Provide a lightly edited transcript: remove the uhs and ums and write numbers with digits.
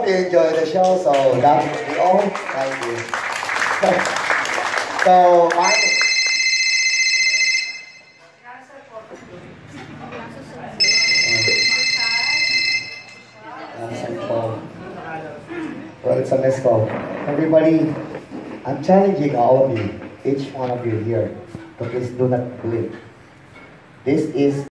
you enjoy the show. So definitely, oh, thank you. So my well, it's a miss call. Everybody, I'm challenging all of you, each one of you here, to please do not blink. This is